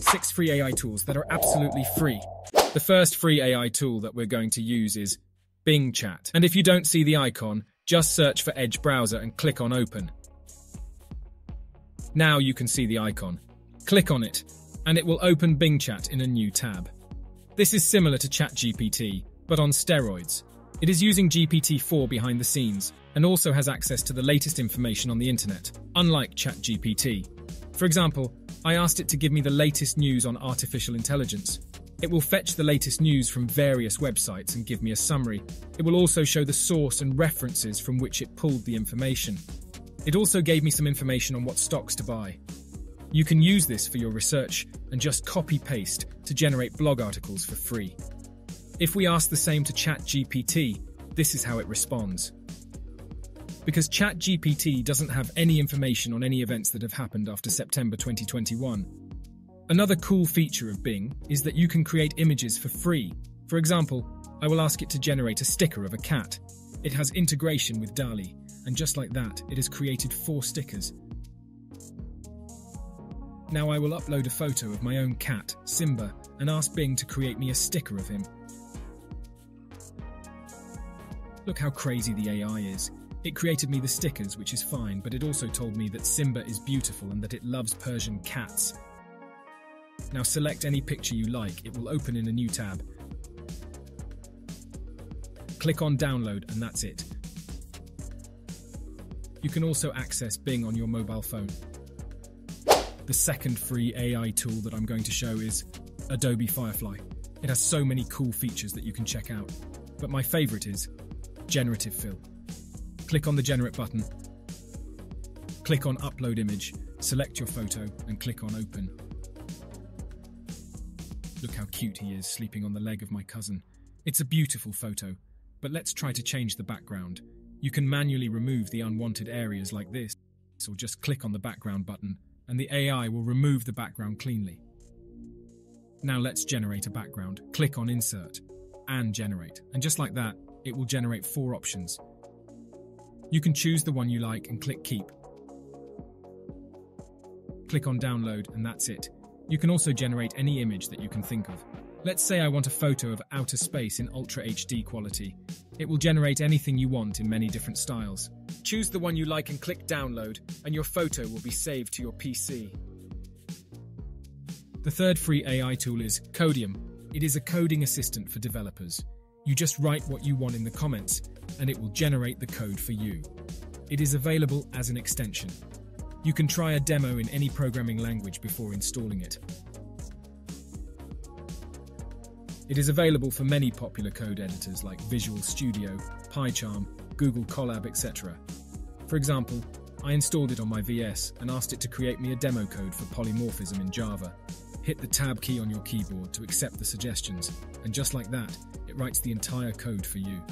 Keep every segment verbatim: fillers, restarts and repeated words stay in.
six free A I tools that are absolutely free. The first free A I tool that we're going to use is Bing Chat. And if you don't see the icon, just search for Edge browser and click on Open. Now you can see the icon. Click on it, and it will open Bing Chat in a new tab. This is similar to ChatGPT, but on steroids. It is using G P T four behind the scenes, and also has access to the latest information on the internet, unlike ChatGPT. For example, I asked it to give me the latest news on artificial intelligence. It will fetch the latest news from various websites and give me a summary. It will also show the source and references from which it pulled the information. It also gave me some information on what stocks to buy. You can use this for your research and just copy-paste to generate blog articles for free. If we ask the same to ChatGPT, this is how it responds. Because ChatGPT doesn't have any information on any events that have happened after September twenty twenty-one. Another cool feature of Bing is that you can create images for free. For example, I will ask it to generate a sticker of a cat. It has integration with DALL-E, and just like that, it has created four stickers. Now I will upload a photo of my own cat, Simba, and ask Bing to create me a sticker of him. Look how crazy the A I is. It created me the stickers, which is fine, but it also told me that Simba is beautiful and that it loves Persian cats. Now select any picture you like, it will open in a new tab. Click on download and that's it. You can also access Bing on your mobile phone. The second free A I tool that I'm going to show is Adobe Firefly. It has so many cool features that you can check out, but my favorite is Generative Fill. Click on the Generate button, click on Upload Image, select your photo and click on Open. Look how cute he is sleeping on the leg of my cousin. It's a beautiful photo, but let's try to change the background. You can manually remove the unwanted areas like this, or just click on the background button and the A I will remove the background cleanly. Now let's generate a background. Click on Insert and Generate, and just like that, it will generate four options. You can choose the one you like and click Keep. Click on Download and that's it. You can also generate any image that you can think of. Let's say I want a photo of outer space in Ultra H D quality. It will generate anything you want in many different styles. Choose the one you like and click Download, and your photo will be saved to your P C. The third free A I tool is Codium. It is a coding assistant for developers. You just write what you want in the comments, and it will generate the code for you. It is available as an extension. You can try a demo in any programming language before installing it. It is available for many popular code editors like Visual Studio, PyCharm, Google Colab, et cetera. For example, I installed it on my V S and asked it to create me a demo code for polymorphism in Java. Hit the Tab key on your keyboard to accept the suggestions, and just like that, it writes the entire code for you.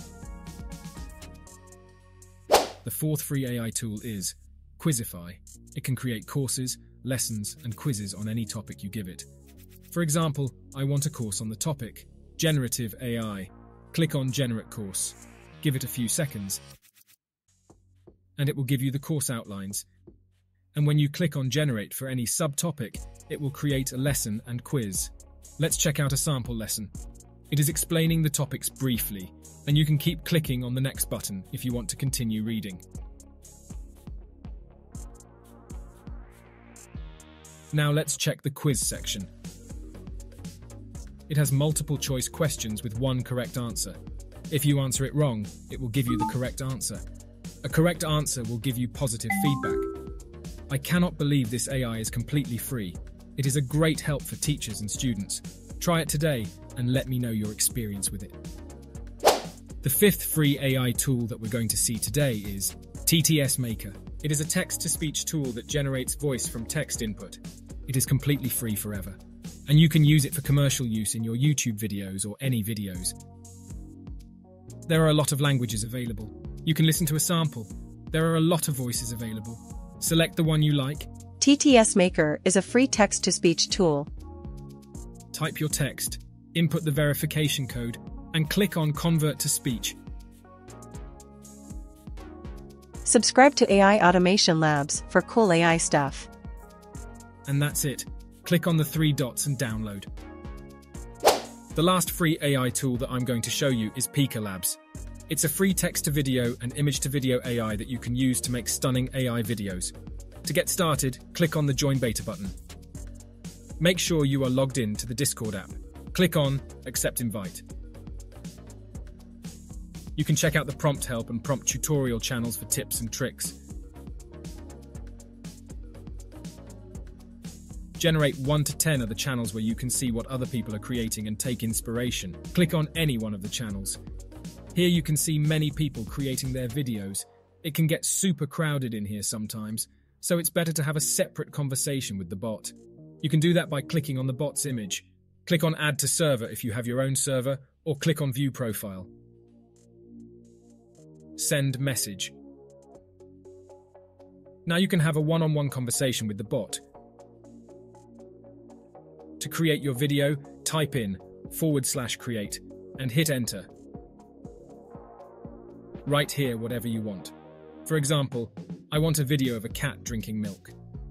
The fourth free A I tool is Quizify. It can create courses, lessons, and quizzes on any topic you give it. For example, I want a course on the topic Generative A I. Click on Generate Course, give it a few seconds, and it will give you the course outlines. And when you click on Generate for any subtopic, it will create a lesson and quiz. Let's check out a sample lesson. It is explaining the topics briefly, and you can keep clicking on the next button if you want to continue reading. Now let's check the quiz section. It has multiple choice questions with one correct answer. If you answer it wrong, it will give you the correct answer. A correct answer will give you positive feedback. I cannot believe this A I is completely free. It is a great help for teachers and students. Try it today and let me know your experience with it. The fifth free A I tool that we're going to see today is T T S Maker. It is a text-to-speech tool that generates voice from text input. It is completely free forever, and you can use it for commercial use in your YouTube videos or any videos. There are a lot of languages available. You can listen to a sample. There are a lot of voices available. Select the one you like. T T S Maker is a free text-to-speech tool. Type your text, input the verification code, and click on Convert to Speech. Subscribe to A I Automation Labs for cool A I stuff. And that's it. Click on the three dots and download. The last free A I tool that I'm going to show you is Pika Labs. It's a free text-to-video and image-to-video A I that you can use to make stunning A I videos. To get started, click on the Join Beta button. Make sure you are logged in to the Discord app. Click on Accept Invite. You can check out the prompt help and prompt tutorial channels for tips and tricks. Generate one to ten are the channels where you can see what other people are creating and take inspiration. Click on any one of the channels. Here you can see many people creating their videos. It can get super crowded in here sometimes, so it's better to have a separate conversation with the bot. You can do that by clicking on the bot's image. Click on Add to Server if you have your own server, or click on View Profile. Send message. Now you can have a one-on-one conversation with the bot. To create your video, type in forward slash create and hit enter. Write here whatever you want. For example, I want a video of a cat drinking milk.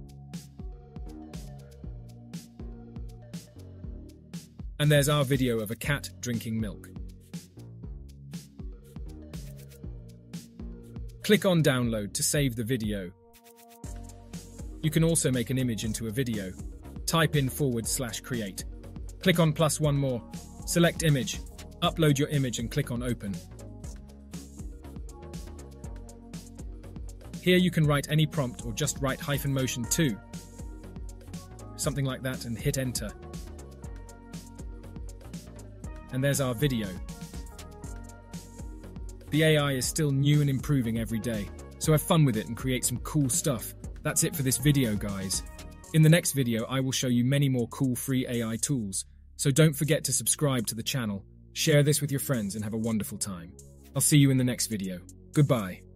And there's our video of a cat drinking milk. Click on download to save the video. You can also make an image into a video. Type in forward slash create. Click on plus one more. Select image. Upload your image and click on open. Here you can write any prompt or just write hyphen motion two. Something like that and hit enter. And there's our video. The A I is still new and improving every day, so have fun with it and create some cool stuff. That's it for this video, guys. In the next video, I will show you many more cool free A I tools, so don't forget to subscribe to the channel, share this with your friends and have a wonderful time. I'll see you in the next video. Goodbye.